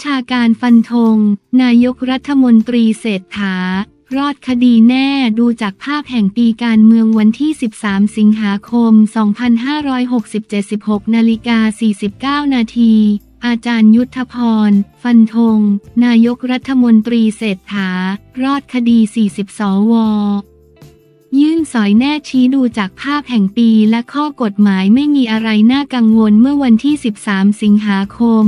ชาการฟันธงนายกรัฐมนตรีเศรษฐารอดคดีแน่ดูจากภาพแห่งปีการเมืองวันที่13สิงหาคม2567 16:49 นาทีอาจารย์ยุทธพรฟันธงนายกรัฐมนตรีเศรษฐารอดคดี40 สว.ยื่นสอยแน่ชี้ดูจากภาพแห่งปีและข้อกฎหมายไม่มีอะไรน่ากังวลเมื่อวันที่13สิงหาคม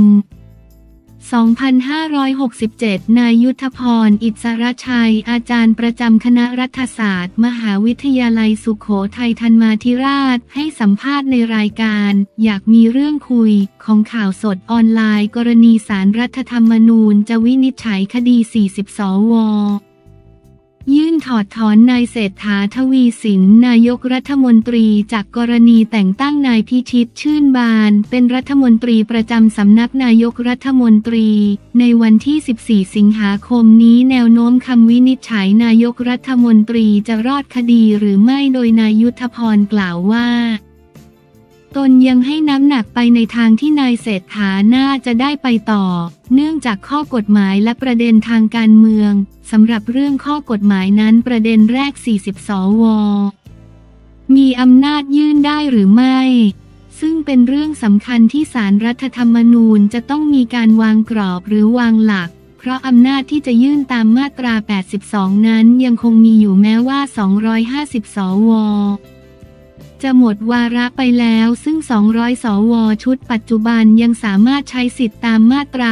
2567 นายยุทธพรอิสรชัยอาจารย์ประจำคณะรัฐศาสตร์มหาวิทยาลัยสุโขทัยธรรมาธิราชให้สัมภาษณ์ในรายการอยากมีเรื่องคุยของข่าวสดออนไลน์กรณีศาลรัฐธรรมนูญจะวินิจฉัยคดี40 สว.ยื่นถอดถอนนายเศรษฐาทวีสินนายกรัฐมนตรีจากกรณีแต่งตั้งนายพิชิตชื่นบานเป็นรัฐมนตรีประจำสำนักนายกรัฐมนตรีในวันที่14สิงหาคมนี้แนวโน้มคำวินิจฉัยนายกรัฐมนตรีจะรอดคดีหรือไม่โดยนายยุทธพรกล่าวว่าตนยังให้น้ำหนักไปในทางที่นายเศรษฐาน่าจะได้ไปต่อเนื่องจากข้อกฎหมายและประเด็นทางการเมืองสำหรับเรื่องข้อกฎหมายนั้นประเด็นแรก40 สว.มีอำนาจยื่นได้หรือไม่ซึ่งเป็นเรื่องสำคัญที่ศาลรัฐธรรมนูญจะต้องมีการวางกรอบหรือวางหลักเพราะอำนาจที่จะยื่นตามมาตรา82นั้นยังคงมีอยู่แม้ว่า250 สว.จะหมดวาระไปแล้วซึ่ง200 สว.ชุดปัจจุบันยังสามารถใช้สิทธิตามมาตรา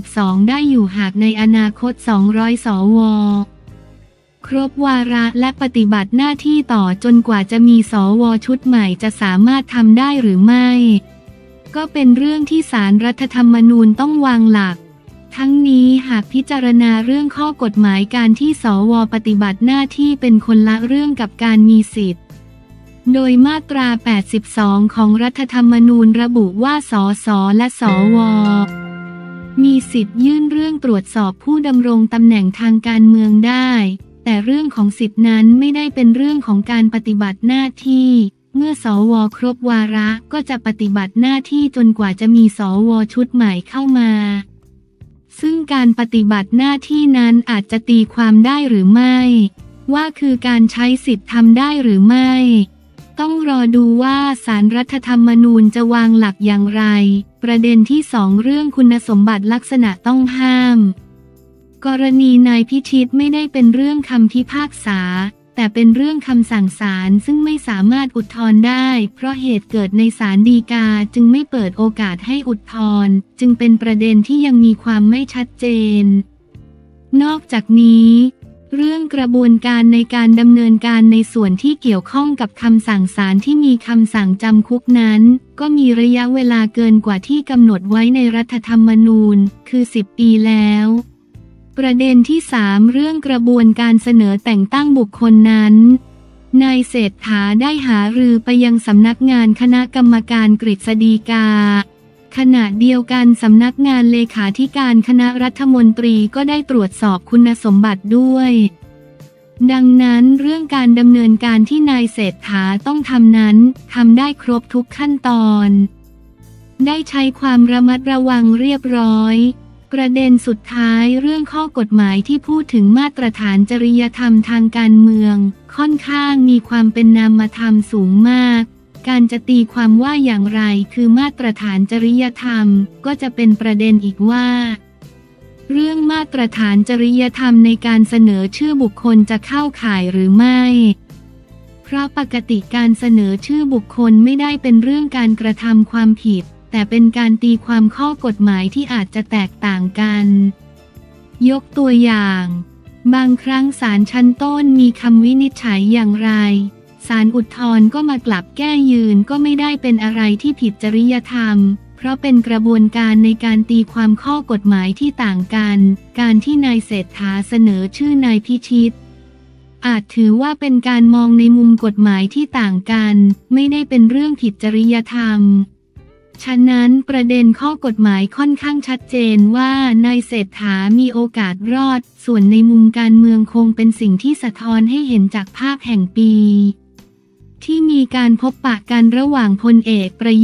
82ได้อยู่หากในอนาคต200 สว.ครบวาระและปฏิบัติหน้าที่ต่อจนกว่าจะมีสว.ชุดใหม่จะสามารถทำได้หรือไม่ก็เป็นเรื่องที่ศาลรัฐธรรมนูญต้องวางหลักทั้งนี้หากพิจารณาเรื่องข้อกฎหมายการที่สว.ปฏิบัติหน้าที่เป็นคนละเรื่องกับการมีสิทธิ์โดยมาตรา82ของรัฐธรรมนูญระบุว่าสสและสว.มีสิทธิ์ยื่นเรื่องตรวจสอบผู้ดำรงตำแหน่งทางการเมืองได้แต่เรื่องของสิทธินั้นไม่ได้เป็นเรื่องของการปฏิบัติหน้าที่เมื่อสว.ครบวาระก็จะปฏิบัติหน้าที่จนกว่าจะมีสว.ชุดใหม่เข้ามาซึ่งการปฏิบัติหน้าที่นั้นอาจจะตีความได้หรือไม่ว่าคือการใช้สิทธิ์ทำได้หรือไม่ต้องรอดูว่าศาลรัฐธรรมนูญจะวางหลักอย่างไรประเด็นที่2เรื่องคุณสมบัติลักษณะต้องห้ามกรณีนายพิชิตไม่ได้เป็นเรื่องคำพิพากษาแต่เป็นเรื่องคำสั่งศาลซึ่งไม่สามารถอุทธรณ์ได้เพราะเหตุเกิดในศาลฎีกาจึงไม่เปิดโอกาสให้อุทธรณ์จึงเป็นประเด็นที่ยังมีความไม่ชัดเจนนอกจากนี้เรื่องกระบวนการในการดำเนินการในส่วนที่เกี่ยวข้องกับคำสั่งศาลที่มีคำสั่งจำคุกนั้นก็มีระยะเวลาเกินกว่าที่กำหนดไว้ในรัฐธรรมนูญคือ10 ปีแล้วประเด็นที่3เรื่องกระบวนการเสนอแต่งตั้งบุคคลนั้นนายเศรษฐาได้หารือไปยังสำนักงานคณะกรรมการกฤษฎีกาขณะเดียวกันสำนักงานเลขาธิการคณะรัฐมนตรีก็ได้ตรวจสอบคุณสมบัติด้วยดังนั้นเรื่องการดำเนินการที่นายเศรษฐาต้องทำนั้นทำได้ครบทุกขั้นตอนได้ใช้ความระมัดระวังเรียบร้อยประเด็นสุดท้ายเรื่องข้อกฎหมายที่พูดถึงมาตรฐานจริยธรรมทางการเมืองค่อนข้างมีความเป็นนามธรรมสูงมากการจะตีความว่าอย่างไรคือมาตรฐานจริยธรรมก็จะเป็นประเด็นอีกว่าเรื่องมาตรฐานจริยธรรมในการเสนอชื่อบุคคลจะเข้าข่ายหรือไม่เพราะปกติการเสนอชื่อบุคคลไม่ได้เป็นเรื่องการกระทำความผิดแต่เป็นการตีความข้อกฎหมายที่อาจจะแตกต่างกันยกตัวอย่างบางครั้งศาลชั้นต้นมีคำวินิจฉัยอย่างไรศาลอุทธรณ์ก็มากลับแก้ยืนก็ไม่ได้เป็นอะไรที่ผิดจริยธรรมเพราะเป็นกระบวนการในการตีความข้อกฎหมายที่ต่างกันการที่นายเศรษฐาเสนอชื่อนายพิชิตอาจถือว่าเป็นการมองในมุมกฎหมายที่ต่างกันไม่ได้เป็นเรื่องผิดจริยธรรมฉะนั้นประเด็นข้อกฎหมายค่อนข้างชัดเจนว่านายเศรษฐามีโอกาสรอดส่วนในมุมการเมืองคงเป็นสิ่งที่สะท้อนให้เห็นจากภาพแห่งปีที่มีการพบปะกันระหว่างพลเอกประยุทธ์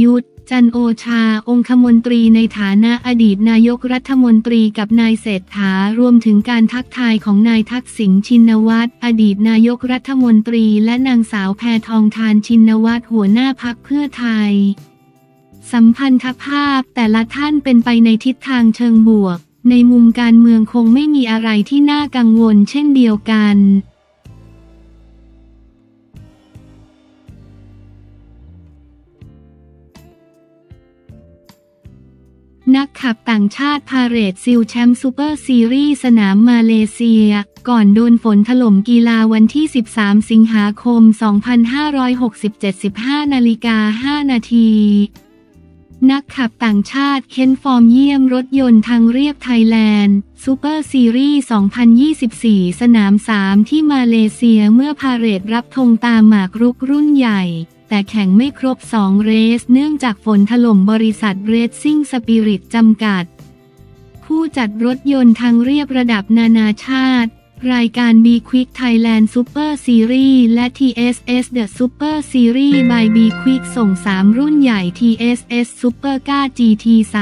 จันทร์โอชาองคมนตรีในฐานะอดีตนายกรัฐมนตรีกับนายเศรษฐารวมถึงการทักทายของนายทักษิณชินวัตรอดีตนายกรัฐมนตรีและนางสาวแพทองธารชินวัตรหัวหน้าพรรคเพื่อไทยสัมพันธภาพแต่ละท่านเป็นไปในทิศทางเชิงบวกในมุมการเมืองคงไม่มีอะไรที่น่ากังวลเช่นเดียวกันนักขับต่างชาติพาเหรดซิลแชมป์ซูเปอร์ซีรีส์สนามมาเลเซียก่อนโดนฝนถล่มกีฬาวันที่ 13 สิงหาคม 2567 15:05 นาทีนักขับต่างชาติเค้นฟอร์มเยี่ยมรถยนต์ทางเรียบไทยแลนด์ซูเปอร์ซีรีส์ 2024 สนาม 3 ที่มาเลเซียเมื่อพาเหรดรับธงตามหมากรุกรุ่นใหญ่แต่แข่งไม่ครบ 2 เรสเนื่องจากฝนถล่มบริษัทเรซซิ่งสปิริตจำกัดผู้จัดรถยนต์ทางเรียบระดับนานาชาติรายการ B Quick Thailand Super Series และ TSS The Super Series by B Quick ส่ง 3 รุ่นใหญ่ TSS Super Car GT3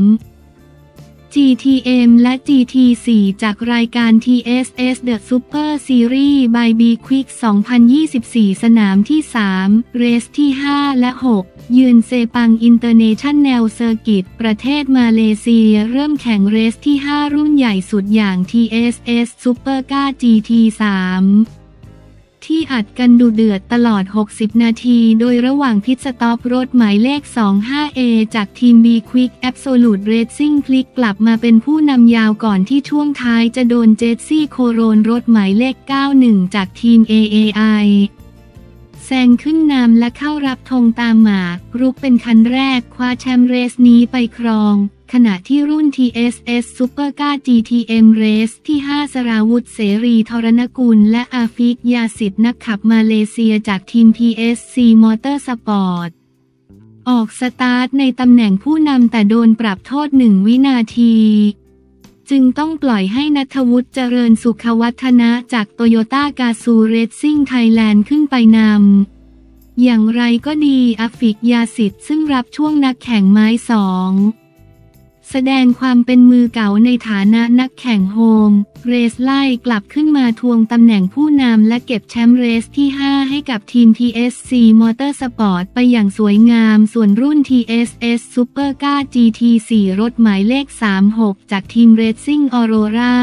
GTM และ GT4 จากรายการ TSS The Super Series by B Quick 2024 สนามที่ 3 เรสที่ 5 และ 6 ยืนเซปังอินเตอร์เนชั่นแนลเซอร์กิตประเทศมาเลเซียเริ่มแข่งเรสที่ 5 รุ่นใหญ่สุดอย่าง TSS Super Car GT3 ที่อัดกันดุเดือดตลอด 60 นาทีโดยระหว่างพิทสต็อปรถหมายเลข 25A จากทีม B Quick Absolute Racing พลิกกลับมาเป็นผู้นำยาวก่อนที่ช่วงท้ายจะโดนเจสซี่โคโรนรถหมายเลข 91 จากทีม AAI แซงขึ้นนำและเข้ารับธงตามหมากรุกเป็นคันแรกคว้าแชมป์เรสนี้ไปครองขณะที่รุ่น TSS Super Car GTM Race ที่ 5 สราวุธเสรีธรณกุลและอาฟิกยาสิทธิ์นักขับมาเลเซียจากทีม PSC Motorsport ออกสตาร์ทในตำแหน่งผู้นำแต่โดนปรับโทษ 1 วินาทีจึงต้องปล่อยให้ณัฐวุฒิเจริญสุขวัฒนะจากโตโยต้ากาซูเรซซิ่งไทยแลนด์ขึ้นไปนำอย่างไรก็ดีอาฟิกยาสิทธิ์ซึ่งรับช่วงนักแข่งไม้ 2แสดงความเป็นมือเก่าในฐานะนักแข่งโฮมเรสไล่กลับขึ้นมาทวงตำแหน่งผู้นำและเก็บแชมป์เรสที่ 5 ให้กับทีม PSC Motorsport ไปอย่างสวยงามส่วนรุ่น TSS Super Car GT4 รถหมายเลข 36 จากทีม Racing Aurora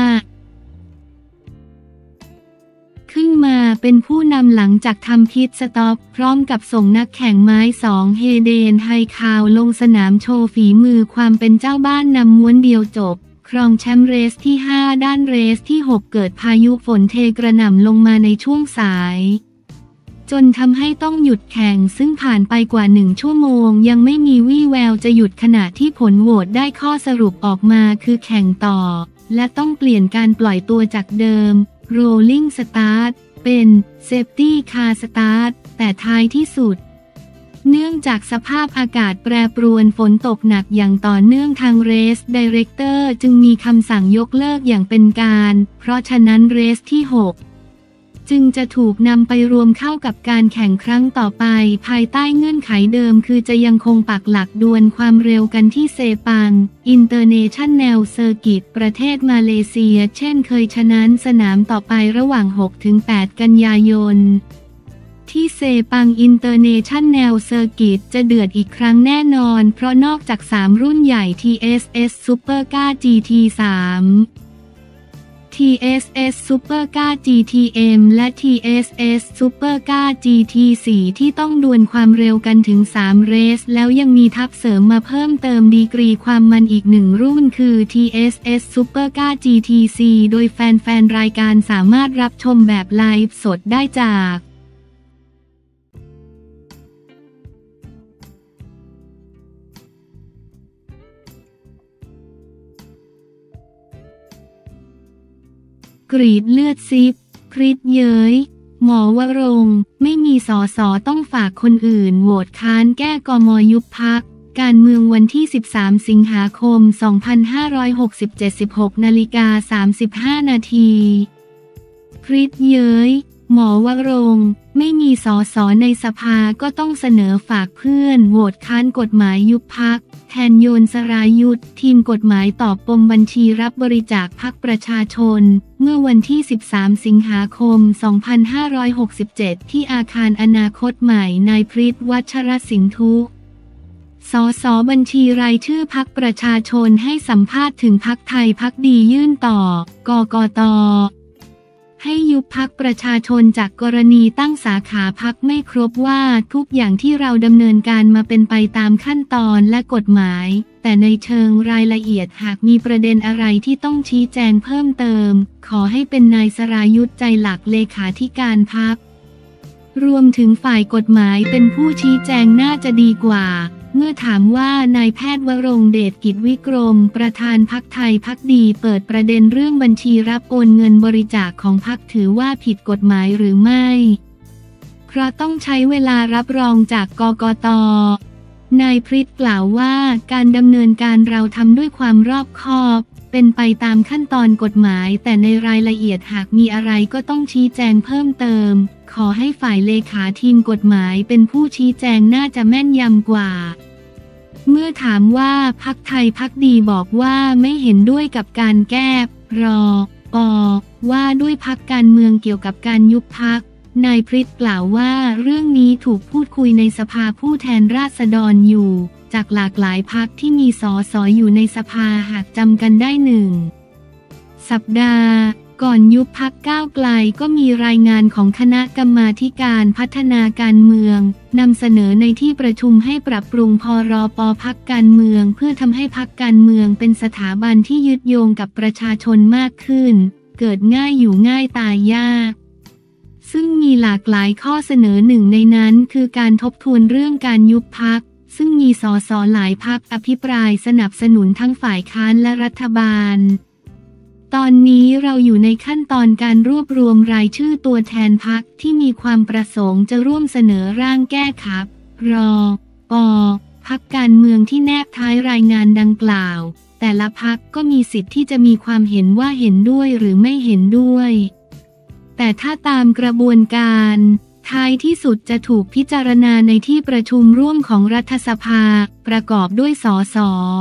ขึ้นมาเป็นผู้นำหลังจากทำพิทสต็อปพร้อมกับส่งนักแข่งไม้ 2 เฮเดนไฮคาวลงสนามโชว์ฝีมือความเป็นเจ้าบ้านนำม้วนเดียวจบครองแชมป์เรสที่ 5 ด้านเรสที่ 6 เกิดพายุฝนเทกระหน่ำลงมาในช่วงสายจนทำให้ต้องหยุดแข่งซึ่งผ่านไปกว่า 1 ชั่วโมงยังไม่มีวี่แววจะหยุดขณะที่ผลโหวตได้ข้อสรุปออกมาคือแข่งต่อและต้องเปลี่ยนการปล่อยตัวจากเดิมRolling Start เป็น Safety Car Start แต่ท้ายที่สุดเนื่องจากสภาพอากาศแปรปรวนฝนตกหนักอย่างต่อเนื่องทาง Race Director จึงมีคำสั่งยกเลิกอย่างเป็นการเพราะฉะนั้นเรสที่ 6จึงจะถูกนำไปรวมเข้ากับการแข่งครั้งต่อไปภายใต้เงื่อนไขเดิมคือจะยังคงปักหลักดวลความเร็วกันที่เซปังอินเตอร์เนชั่นแนลเซอร์กิตประเทศมาเลเซียเช่นเคยฉะนั้นสนามต่อไประหว่าง 6-8 กันยายนที่เซปังอินเตอร์เนชั่นแนลเซอร์กิตจะเดือดอีกครั้งแน่นอนเพราะนอกจาก 3 รุ่นใหญ่ TSS Super Car GT3 TSS Super Car GTM และ TSS Super Car GT4 ที่ต้องดวลความเร็วกันถึง 3 เรสแล้วยังมีทับเสริมมาเพิ่มเติมดีกรีความมันอีก 1 รุ่นคือ TSS Super Car GT4 โดยแฟนๆรายการสามารถรับชมแบบไลฟ์สดได้จากกรีดเลือดซิบพริดเย้ยหมอวรงค์ไม่มีสสต้องฝากคนอื่นโหวตค้านแก้กม.ยุบพรรคการเมืองวันที่ 13 สิงหาคม 2567 16:35 นาทีพริดเย้ยหมอวรงค์ไม่มีสสในสภาก็ต้องเสนอฝากเพื่อนโหวตค้านกฎหมายยุบพรรคแทนโยนสรายุทธทีมกฎหมายตอบปมบัญชีรับบริจาคพรรคประชาชนเมื่อวันที่ 13 สิงหาคม 2567 ที่อาคารอนาคตใหม่นายพฤทธิ์วัชรสินธุสสบัญชีรายชื่อพรรคประชาชนให้สัมภาษณ์ถึงพรรคไทยพรรคดียื่นต่อกกต.ให้ยุบพรรคประชาชนจากกรณีตั้งสาขาพรรคไม่ครบว่าทุกอย่างที่เราดำเนินการมาเป็นไปตามขั้นตอนและกฎหมายแต่ในเชิงรายละเอียดหากมีประเด็นอะไรที่ต้องชี้แจงเพิ่มเติมขอให้เป็นนายสรายุทธใจหลักเลขาธิการพรรครวมถึงฝ่ายกฎหมายเป็นผู้ชี้แจงน่าจะดีกว่าเมื่อถามว่านายแพทย์วรงค์เดชกิจวิกรมประธานพรรคไทยพรรคดีเปิดประเด็นเรื่องบัญชีรับโอนเงินบริจาคของพรรคถือว่าผิดกฎหมายหรือไม่เพราะต้องใช้เวลารับรองจากกกต.นายพฤทธิ์กล่าวว่าการดำเนินการเราทำด้วยความรอบคอบเป็นไปตามขั้นตอนกฎหมายแต่ในรายละเอียดหากมีอะไรก็ต้องชี้แจงเพิ่มเติมขอให้ฝ่ายเลขาทีมกฎหมายเป็นผู้ชี้แจงน่าจะแม่นยำกว่าเมื่อถามว่าพรรคไทยพรรคดีบอกว่าไม่เห็นด้วยกับการแก้รปว่าด้วยพรรคการเมืองเกี่ยวกับการยุบพรรคนายพฤทธิ์กล่าวว่าเรื่องนี้ถูกพูดคุยในสภาผู้แทนราษฎรอยู่จากหลากหลายพรรคที่มีส.ส.อยู่ในสภาหากจำกันได้1 สัปดาห์ก่อนยุบพรรคก้าวไกลก็มีรายงานของคณะกรรมาธิการพัฒนาการเมืองนำเสนอในที่ประชุมให้ปรับปรุงพรป.พรรคการเมืองเพื่อทำให้พรรคการเมืองเป็นสถาบันที่ยึดโยงกับประชาชนมากขึ้นเกิดง่ายอยู่ง่ายตายยากซึ่งมีหลากหลายข้อเสนอหนึ่งในนั้นคือการทบทวนเรื่องการยุบพรรคซึ่งมีส.ส.หลายพรรคอภิปรายสนับสนุนทั้งฝ่ายค้านและรัฐบาลตอนนี้เราอยู่ในขั้นตอนการรวบรวมรายชื่อตัวแทนพรรคที่มีความประสงค์จะร่วมเสนอร่างแก้ไขรป.พรรคการเมืองที่แนบท้ายรายงานดังกล่าวแต่ละพรรคก็มีสิทธิ์ที่จะมีความเห็นว่าเห็นด้วยหรือไม่เห็นด้วยแต่ถ้าตามกระบวนการท้ายที่สุดจะถูกพิจารณาในที่ประชุมร่วมของรัฐสภาประกอบด้วยส.ส.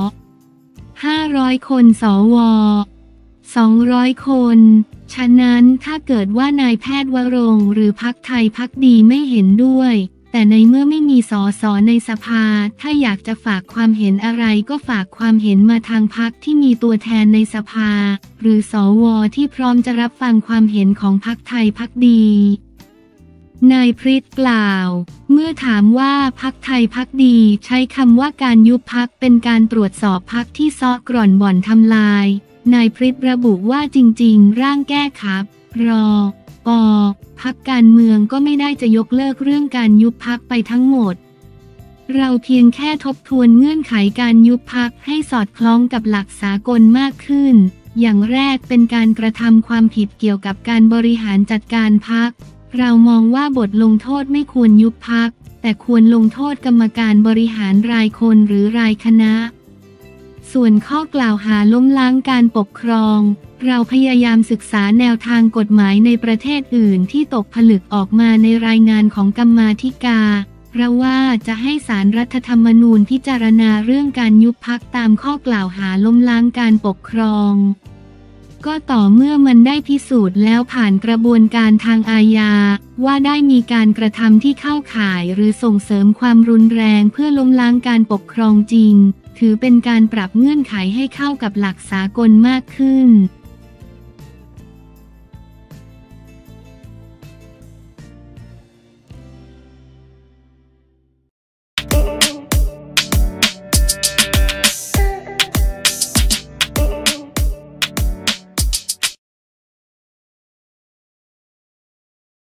500 คนสว. 200 คน ฉะนั้นถ้าเกิดว่านายแพทย์วรงค์หรือพรรคไทยพรรคดีไม่เห็นด้วยแต่ในเมื่อไม่มีส.ส.ในสภาถ้าอยากจะฝากความเห็นอะไรก็ฝากความเห็นมาทางพรรคที่มีตัวแทนในสภาหรือสว.ที่พร้อมจะรับฟังความเห็นของพรรคไทยพรรคดีนายพฤทธิ์กล่าวเมื่อถามว่าพรรคไทยพรรคดีใช้คำว่าการยุบพรรคเป็นการตรวจสอบพรรคที่ซ้อกร่อนบ่อนทำลายนายพฤทธิ์ระบุว่าจริงๆร่างแก้ไขรป.พรรคการเมืองก็ไม่ได้จะยกเลิกเรื่องการยุบพรรคไปทั้งหมดเราเพียงแค่ทบทวนเงื่อนไขการยุบพรรคให้สอดคล้องกับหลักสากลมากขึ้นอย่างแรกเป็นการกระทำความผิดเกี่ยวกับการบริหารจัดการพรรคเรามองว่าบทลงโทษไม่ควรยุบพรรคแต่ควรลงโทษกรรมการบริหารรายคนหรือรายคณะส่วนข้อกล่าวหาล้มล้างการปกครองเราพยายามศึกษาแนวทางกฎหมายในประเทศอื่นที่ตกผลึกออกมาในรายงานของกรรมาธิการเราว่าจะให้ศาลรัฐธรรมนูญพิจารณาเรื่องการยุบพรรคตามข้อกล่าวหาล้มล้างการปกครองก็ต่อเมื่อมันได้พิสูจน์แล้วผ่านกระบวนการทางอาญาว่าได้มีการกระทำที่เข้าข่ายหรือส่งเสริมความรุนแรงเพื่อล้มล้างการปกครองจริงถือเป็นการปรับเงื่อนไขให้เข้ากับหลักสากลมากขึ้น